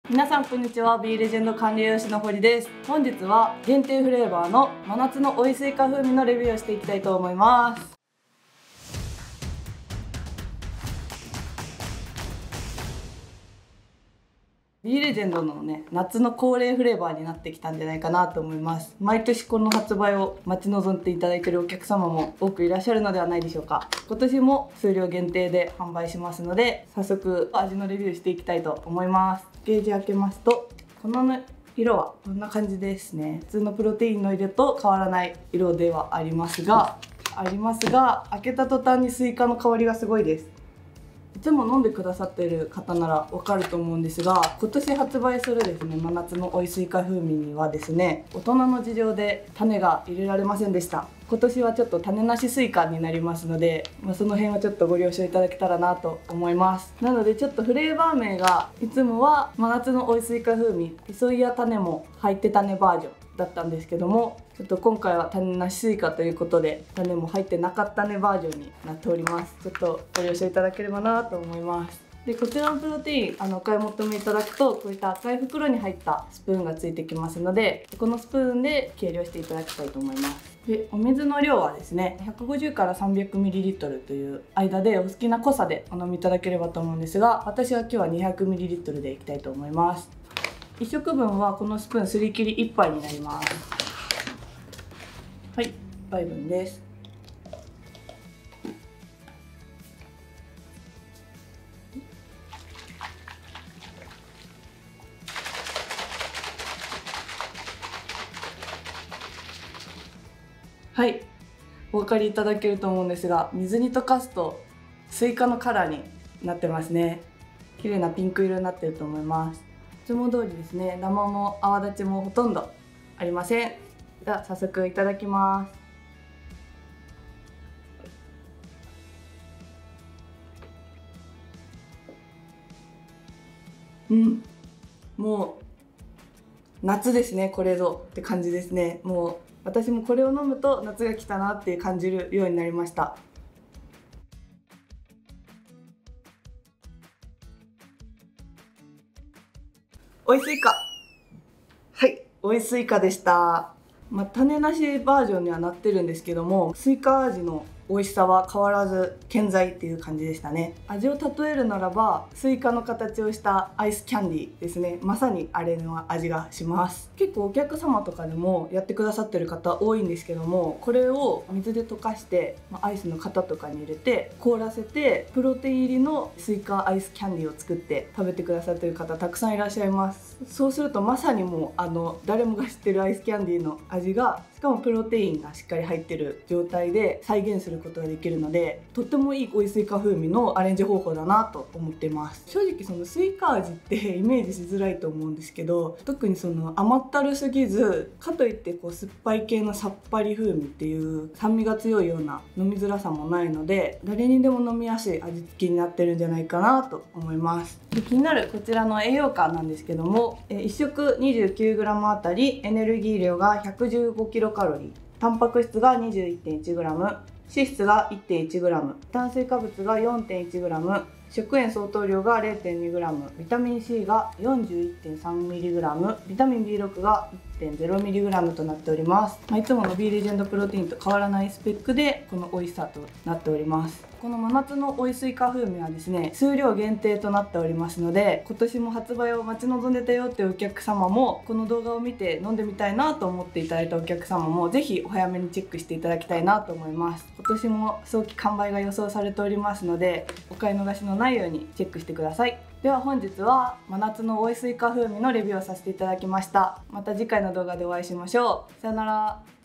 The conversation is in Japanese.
皆さんこんにちは。 B レジェンド管理栄養士の堀です。本日は限定フレーバーの真夏の追いスイカ風味のレビューをしていきたいと思います。B レジェンドのね、夏の恒例フレーバーになってきたんじゃないかなと思います。毎年この発売を待ち望んでいただいているお客様も多くいらっしゃるのではないでしょうか。今年も数量限定で販売しますので、早速味のレビューしていきたいと思います。パッケージ開けますと、この色はこんな感じですね。普通のプロテインの色と変わらない色ではありますが、開けた途端にスイカの香りがすごいです。いつも飲んでくださっている方ならわかると思うんですが、今年発売するですね、真夏の追いスイカ風味にはですね、大人の事情で種が入れられませんでした。今年はちょっと種なしスイカになりますので、その辺はちょっとご了承いただけたらなと思います。なのでちょっとフレーバー名がいつもは真夏の追いスイカ風味、磯いや種も入って種バージョンだったんですけども、ちょっと今回は種なしスイカということで、種も入ってなかったねバージョンになっております。ちょっとご了承いただければなと思います。でこちらのプロテインお買い求めいただくと、こういった赤い袋に入ったスプーンがついてきますので、このスプーンで計量していただきたいと思います。でお水の量はですね、150から 300ml という間でお好きな濃さでお飲みいただければと思うんですが、私は今日は 200ml でいきたいと思います。1食分はこのスプーンすり切り1杯になります。はい、1杯分です。はい、お分かりいただけると思うんですが、水に溶かすとスイカのカラーになってますね。綺麗なピンク色になってると思います。いつも通りですね、ダマも泡立ちもほとんどありません。では早速いただきます。もう夏ですね、これぞって感じですね。もう私もこれを飲むと夏が来たなって感じるようになりました。おいスイカ、はい、おいスイカでした。種なしバージョンにはなってるんですけども、スイカ味の美味しさは変わらず健在っていう感じでしたね。味を例えるならば、スイカの形をしたアイスキャンディーですね。まさにあれの味がします。結構お客様とかでもやってくださってる方多いんですけども、これを水で溶かしてアイスの型とかに入れて凍らせて、プロテイン入りのスイカアイスキャンディーを作って食べてくださってる方たくさんいらっしゃいます。そうするとまさにもう誰もが知ってるアイスキャンディーの味が、しかもプロテインがしっかり入ってる状態で再現することができるので、とってもいい追いスイカ風味のアレンジ方法だなと思っています。正直そのスイカ味ってイメージしづらいと思うんですけど、特にその甘ったるすぎず、かといってこう酸っぱい系のさっぱり風味っていう酸味が強いような飲みづらさもないので、誰にでも飲みやすい味付けになってるんじゃないかなと思います。で気になるこちらの栄養価なんですけども、1食 29g あたりエネルギー量が 115kcal、タンパク質が 21.1g、脂質が 1.1g、炭水化物が 4.1g、食塩相当量が 0.2g、ビタミン C が 41.3mg、ビタミン B6 が 1.0mg となっております。いつもの B レジェンドプロテインと変わらないスペックでこの美味しさとなっております。この真夏の追いスイカ風味はですね、数量限定となっておりますので、今年も発売を待ち望んでたよっていうお客様も、この動画を見て飲んでみたいなと思っていただいたお客様もぜひお早めにチェックしていただきたいなと思います。今年も早期完売が予想されておりますので、お買い逃しのないようにチェックしてください。では本日は真夏の追いスイカ風味のレビューをさせていただきました。また次回の動画でお会いしましょう。さよなら。